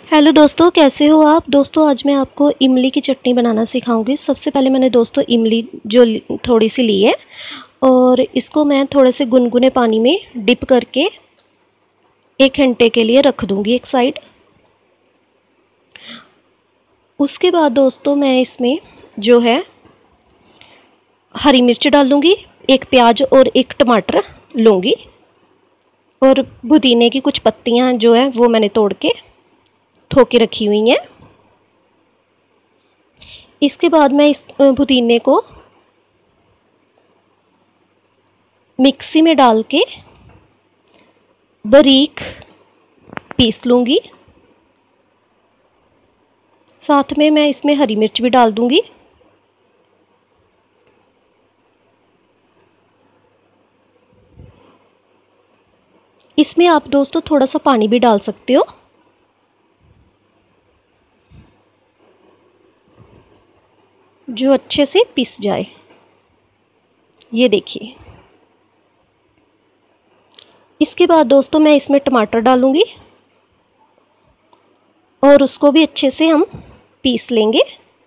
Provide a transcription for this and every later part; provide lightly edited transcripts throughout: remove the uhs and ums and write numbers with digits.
Hello दोस्तों, कैसे हो आप। दोस्तों आज मैं आपको इमली की चटनी बनाना सिखाऊंगी। सबसे पहले मैंने दोस्तों इमली थोड़ी सी ली है और इसको मैं थोड़े से गुनगुने पानी में डिप करके 1 घंटे के लिए रख दूंगी एक साइड। उसके बाद दोस्तों मैं इसमें जो है हरी मिर्च डाल दूंगी, एक प्याज और एक टमाटर लूँगी और पुदीने की कुछ पत्तियां जो है वो मैंने तोड़ के धो के रखी हुई हैं। इसके बाद मैं इस पुदीने को मिक्सी में डाल के बारीक पीस लूँगी। साथ में मैं इसमें हरी मिर्च भी डाल दूँगी। इसमें आप दोस्तों थोड़ा सा पानी भी डाल सकते हो। जो अच्छे से पिस जाए। ये देखिए। इसके बाद दोस्तों मैं इसमें टमाटर डालूंगी और उसको भी अच्छे से हम पीस लेंगे।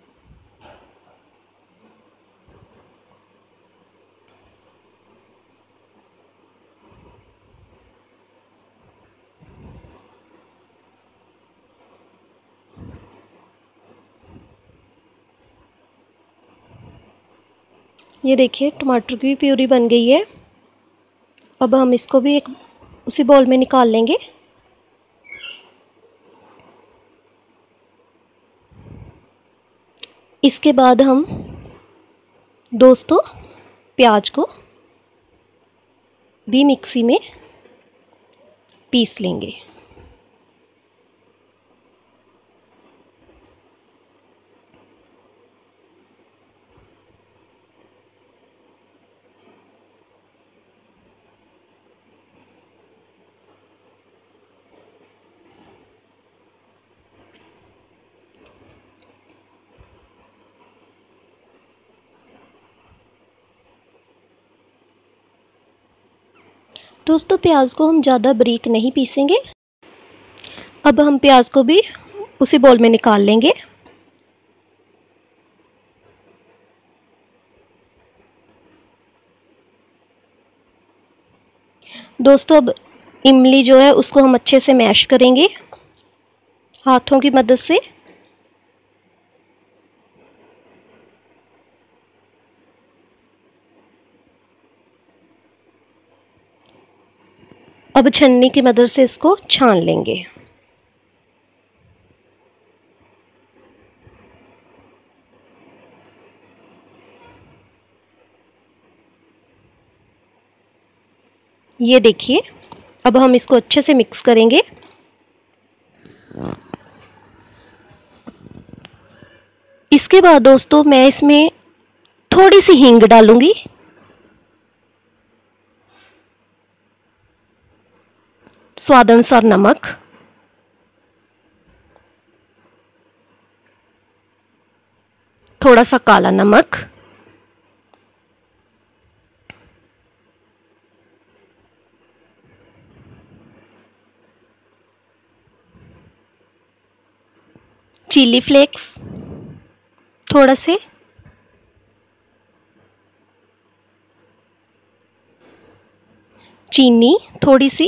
ये देखिए टमाटर की भी प्यूरी बन गई है। अब हम इसको भी एक उसी बाउल में निकाल लेंगे। इसके बाद हम दोस्तों प्याज को भी मिक्सी में पीस लेंगे। दोस्तों प्याज को हम ज़्यादा बारीक नहीं पीसेंगे। अब हम प्याज को भी उसी बाउल में निकाल लेंगे। दोस्तों अब इमली जो है उसको हम अच्छे से मैश करेंगे हाथों की मदद से। अब छन्नी की मदद से इसको छान लेंगे। ये देखिए। अब हम इसको अच्छे से मिक्स करेंगे। इसके बाद दोस्तों मैं इसमें थोड़ी सी हींग डालूंगी। स्वाद अनुसार नमक, थोड़ा सा काला नमक, चिली फ्लेक्स थोड़ा से, चीनी थोड़ी सी,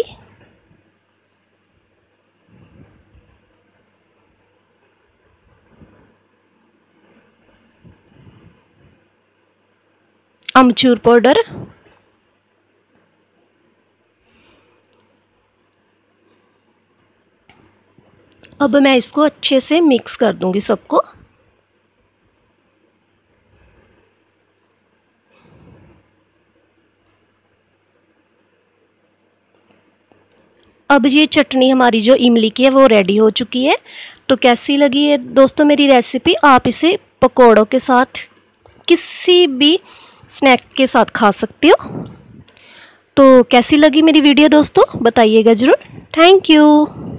अमचूर पाउडर, अब मैं इसको अच्छे से मिक्स कर दूंगी सबको। अब ये चटनी हमारी जो इमली की है वो रेडी हो चुकी है। तो कैसी लगी है दोस्तों मेरी रेसिपी। आप इसे पकौड़ों के साथ किसी भी स्नैक के साथ खा सकते हो। तो कैसी लगी मेरी वीडियो दोस्तों बताइएगा ज़रूर। Thank you.